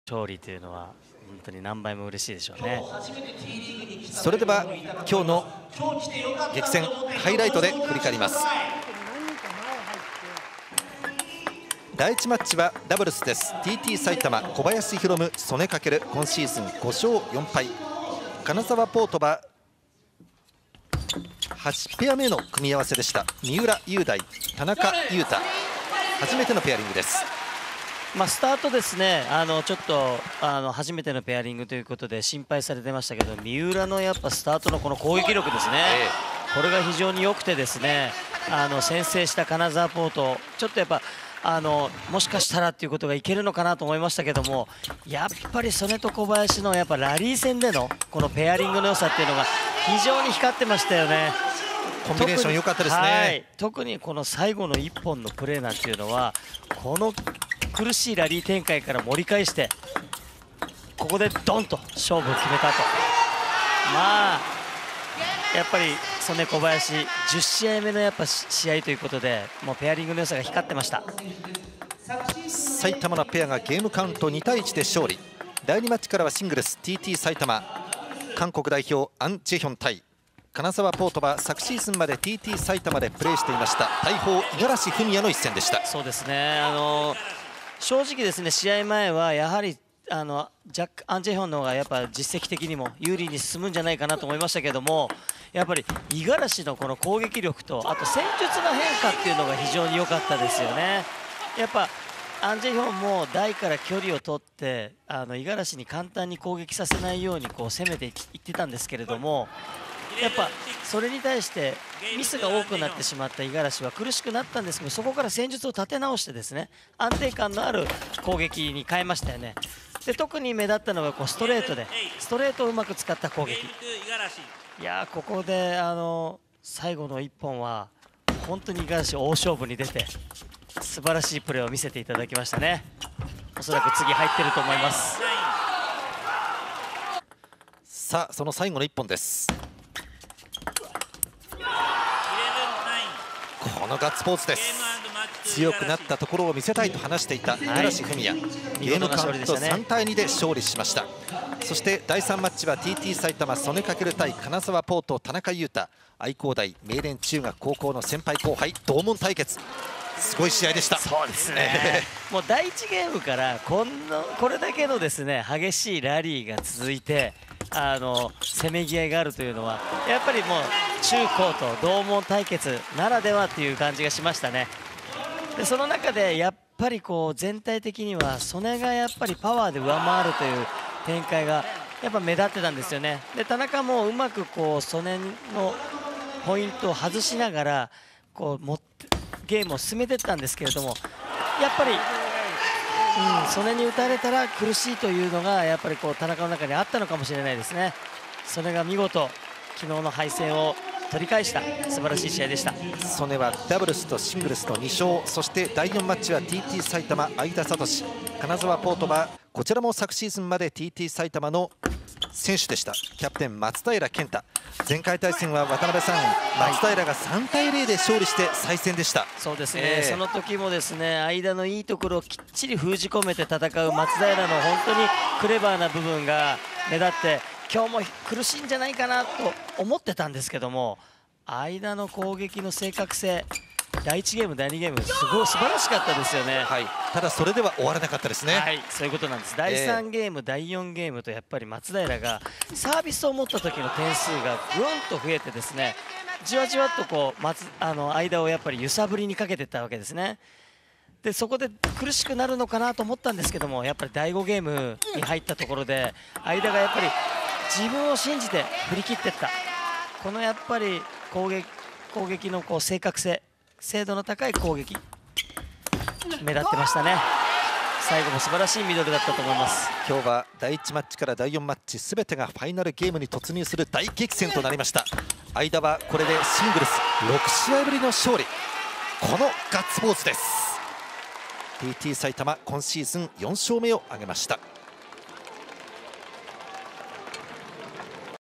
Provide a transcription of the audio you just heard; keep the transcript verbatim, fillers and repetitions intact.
勝利というのは本当に何倍も嬉しいでしょうね。 それでは今日の激戦ハイライトで振り返ります。だいいちマッチはダブルスです。 ティーティー 埼玉小林宏夢曽根翔、今シーズンごしょうよんぱい。金沢ポートははちペア目の組み合わせでした。三浦雄大、田中裕太、初めてのペアリングです。 まあ、スタートですね、あのちょっとあの初めてのペアリングということで心配されてましたけど、三浦のやっぱスタートのこの攻撃力ですね、えー、これが非常に良くてですね、あの先制した金沢ポート、ちょっとやっぱあのもしかしたらっていうことがいけるのかなと思いましたけども、やっぱり曽根と小林のやっぱラリー戦でのこのペアリングの良さっていうのが非常に光ってましたよね。 コンビネーション良かったですね。はい、 特にこの最後のいっぽんのプレーなんていうのは、この苦しいラリー展開から盛り返してここでドンと勝負を決めたと。まあやっぱり曽根小林じゅっしあいめのやっぱ試合ということで、もうペアリングの良さが光ってました。 埼玉のペアがゲームカウントにたいいちで勝利。だいにマッチからはシングルス ティーティー 埼玉韓国代表アン・ジェヒョン対金沢ポートは昨シーズンまで ティーティー 埼玉でプレーしていました大砲五十嵐文也の一戦でした。 そうですね、あの正直ですね、試合前はやはりあのジャック・アン・ジェヒョンの方がやっぱ実績的にも有利に進むんじゃないかなと思いましたけども、やっぱり五十嵐のこの攻撃力とあと戦術の変化っていうのが非常に良かったですよね。やっぱアン・ジェヒョンも台から距離を取ってあの五十嵐に簡単に攻撃させないようにこう攻めていってたんですけれども、やっぱそれに対してミスが多くなってしまった五十嵐は苦しくなったんですけど、そこから戦術を立て直してですね、安定感のある攻撃に変えましたよね。で特に目立ったのがこうストレートでストレートをうまく使った攻撃。いやここであの最後のいっぽんは本当に五十嵐大勝負に出て素晴らしいプレーを見せていただきましたね。おそらく次入ってると思います。 さあその最後のいっぽんです。このガッツポーズです。強くなったところを見せたいと話していた五十嵐文也、ゲームカウントさんたいにで勝利しました。そしてだいさんマッチは ティーティー 埼玉曽根翔対金沢ポート田中裕太、愛工大名電中学高校の先輩後輩同門対決、すごい試合でした。 そうですねもうだいいちゲームからこんなこれだけのですね激しいラリーが続いて、あのせめぎ合いがあるというのはやっぱりもう中高と同門対決ならではっていう感じがしましたね。でその中でやっぱりこう全体的には曽根がやっぱりパワーで上回るという展開がやっぱ目立ってたんですよね。で田中もうまくこう曽根のポイントを外しながらこう持ってゲームを進めていったんですけれども、やっぱり、うん、曽根に打たれたら苦しいというのがやっぱりこう田中の中にあったのかもしれないですね。それが見事昨日の敗戦を取り返した素晴らしい試合でした。 曽根はダブルスとシングルスのに勝、そしてだいよんマッチは ティーティー 埼玉相田聡、金沢ポートはこちらも昨シーズンまで ティーティー 埼玉の選手でしたキャプテン松平健太。前回対戦は渡辺さん、松平がさんたいゼロで勝利して再戦でした。 そうですね、えー、その時もですね間のいいところをきっちり封じ込めて戦う松平の本当にクレバーな部分が目立って、今日も苦しいんじゃないかなと思ってたんですけども、間の攻撃の正確性、だいいちゲームだいにゲームすごい素晴らしかったですよね。 はい、ただそれでは終わらなかったですね。 はい、そういうことなんです。だいさんゲーム、えー、だいよんゲームとやっぱり松平がサービスを持った時の点数がぐんと増えてですね、じわじわっとこう松あの間をやっぱり揺さぶりにかけていったわけですね。でそこで苦しくなるのかなと思ったんですけども、やっぱりだいごゲームに入ったところで間がやっぱり自分を信じて振り切っていった、このやっぱり攻撃攻撃のこう正確性、精度の高い攻撃目立ってましたね。最後も素晴らしいミドルだったと思います。 今日はだいいちマッチからだいよんマッチすべてがファイナルゲームに突入する大激戦となりました。間はこれでシングルスろくしあいぶりの勝利、このガッツポーズです。ティーティー 埼玉今シーズンよん勝目を挙げました。